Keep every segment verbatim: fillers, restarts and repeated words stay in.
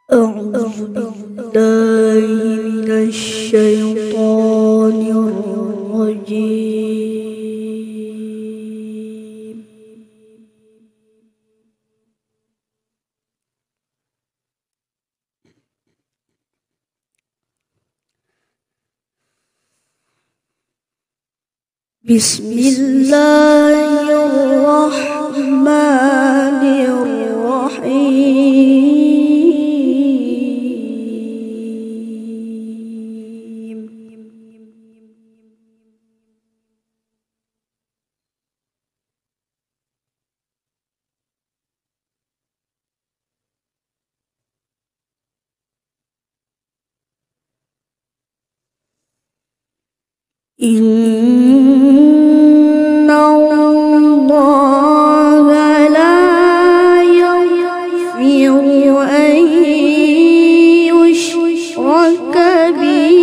أعوذ بالله من الشيطان الرجيم. بسم الله الرحمن الرحيم. إن الله لا يغفر أن يشرك به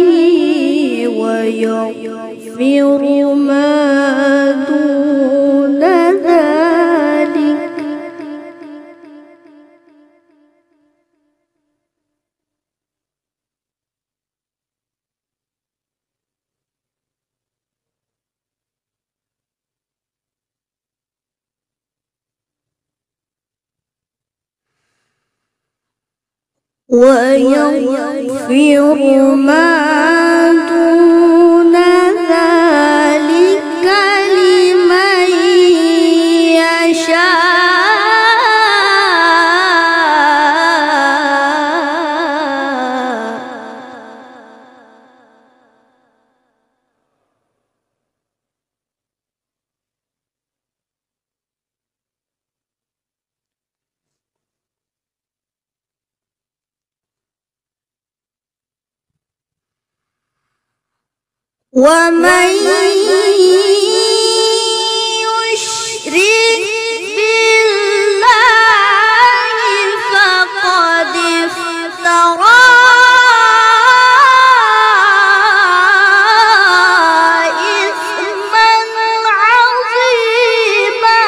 ويغفر ما دون ذلك ويغفر ما دون ذلك لمن يشاء. ومن يشرك بالله فقد افترى إثما عظيما.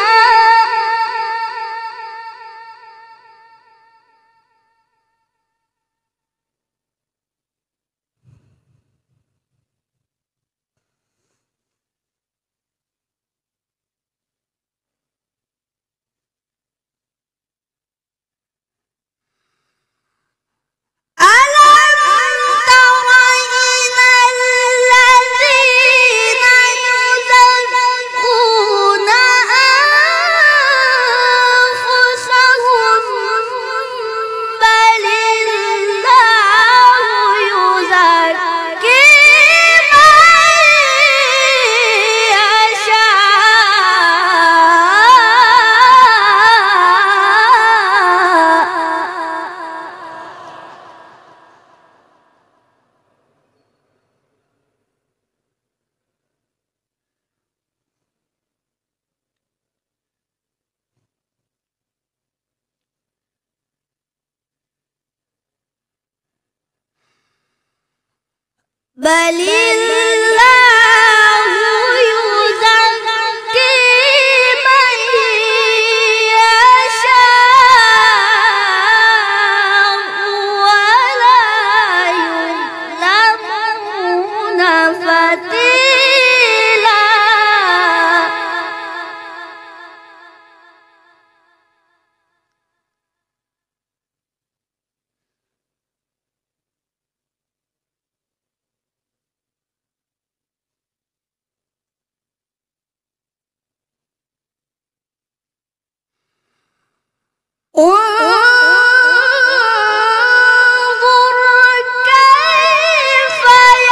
بل الله يزكي من يشاء ولا يظلمون فتيلا. انظر كيف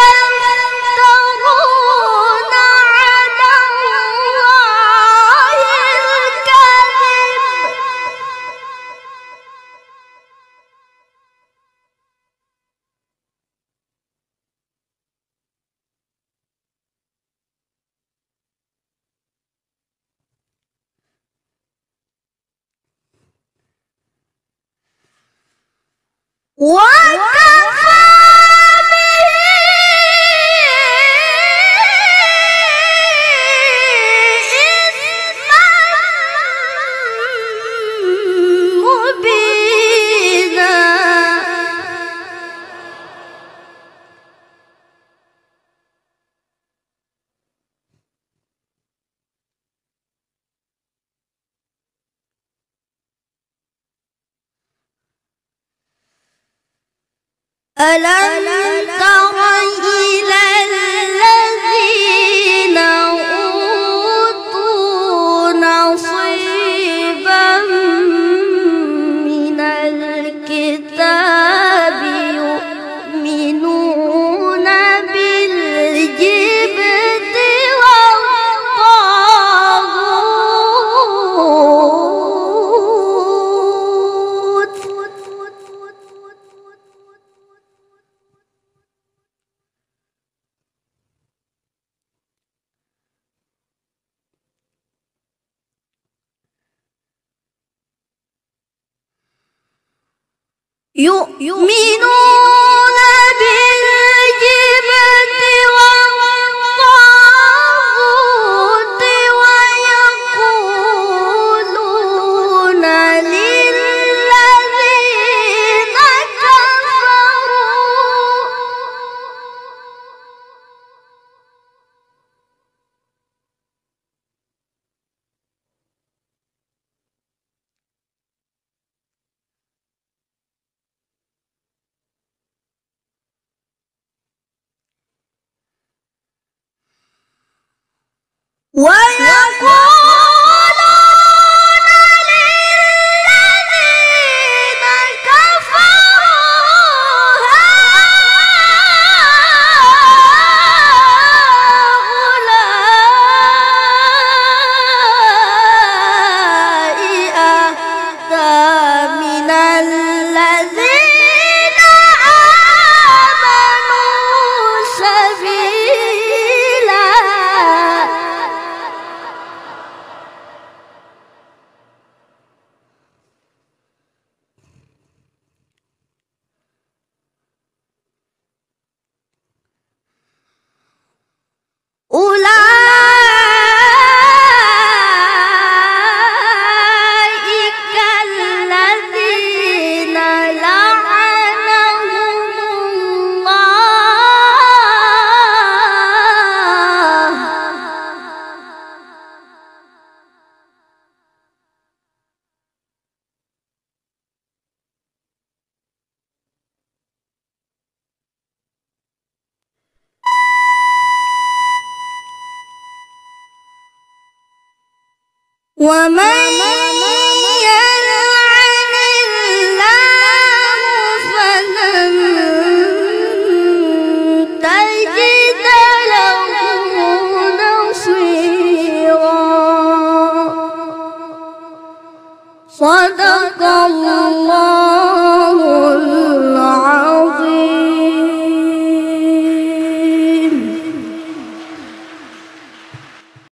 يفترون على الله الكذب وكفى به إثما مبينا. ألم تر إلى الذين أوتوا نصيبا من الكتاب يؤمنون بالجبت والطاغوت يؤمنون بالجبت والطاغوت ويقولون للذين كفروا ويقولون للذين كفروا هؤلاء أهدى من الذين آمنوا سبيلا. أولئك الذين لعنهم الله ومن يلعن الله فلن تجد له نصيرا. صدق الله